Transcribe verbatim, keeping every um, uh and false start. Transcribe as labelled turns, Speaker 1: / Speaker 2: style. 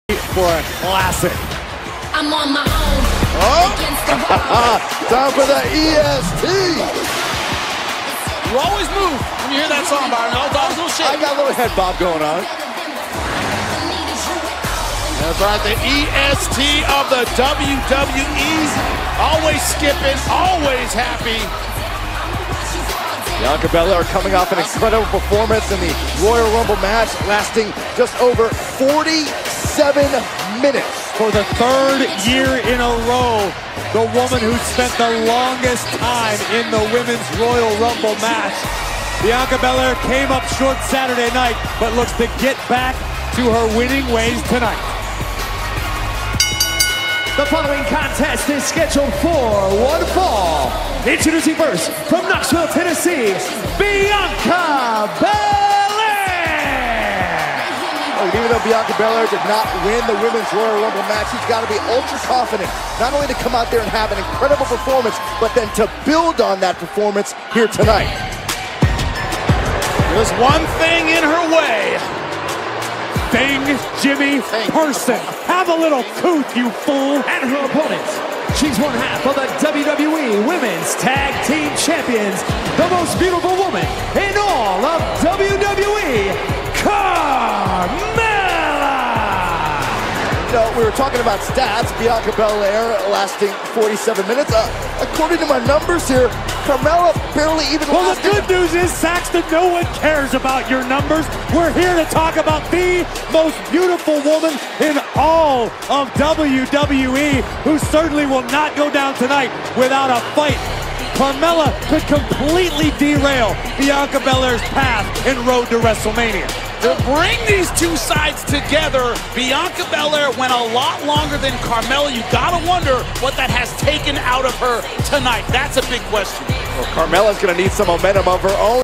Speaker 1: for a classic.
Speaker 2: I'm on my own.
Speaker 3: Oh, time for the E S T.
Speaker 4: You always move when you hear that song, Byron. All dogs will shake.
Speaker 3: I got a little head bob going on.
Speaker 4: That's right, the E S T of the W W E. Always skipping, always happy.
Speaker 3: Bianca Belair coming off an incredible performance in the Royal Rumble match, lasting just over forty-seven minutes.
Speaker 1: For the third year in a row, the woman who spent the longest time in the Women's Royal Rumble match. Bianca Belair came up short Saturday night, but looks to get back to her winning ways tonight.
Speaker 5: The following contest is scheduled for one fall. Introducing first, from Knoxville, Tennessee, Bianca Belair!
Speaker 3: Even though Bianca Belair did not win the Women's Royal Rumble match, she's got to be ultra confident, not only to come out there and have an incredible performance, but then to build on that performance here tonight.
Speaker 4: There's one thing in her way.
Speaker 1: Thing, Jimmy, person. Have a little couth, you fool.
Speaker 5: And her opponent, she's one half of the W W E Women's Tag Team Champions, the most beautiful woman in all of W W E, Carmella!
Speaker 3: You know, we were talking about stats. Bianca Belair lasting forty-seven minutes. Uh, according to my numbers here, Carmella barely even
Speaker 1: Well,
Speaker 3: lasted.
Speaker 1: the good news is, Saxton, no one cares about your numbers. We're here to talk about the most beautiful woman in all of W W E, who certainly will not go down tonight without a fight. Carmella could completely derail Bianca Belair's path en road to WrestleMania.
Speaker 4: To bring these two sides together, Bianca Belair went a lot longer than Carmella. You gotta wonder what that has taken out of her tonight. That's a big question.
Speaker 3: Well, Carmella's going to need some momentum of her own.